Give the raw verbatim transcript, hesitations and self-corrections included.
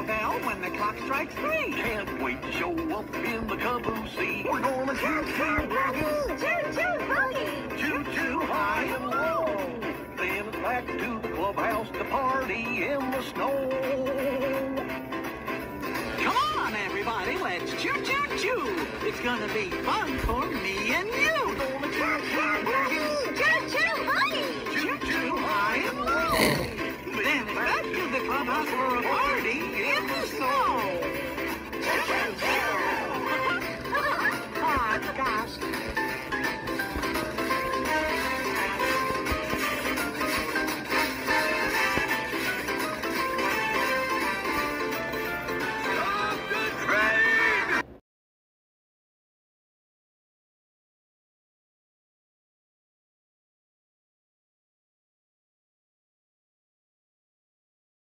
bell when the clock strikes three. Can't wait to show up in the caboose. We're gonna choo-choo boogie. Choo-choo boogie. Choo-choo high and low. Then it's back to the clubhouse to party in the snow. Come on, everybody, let's choo-choo-choo. It's gonna be fun for me and you. We're gonna choo-choo boogie. Choo-choo boogie. Choo-choo high and low. Then it's back to the clubhouse for a party in the snow. Choo-choo.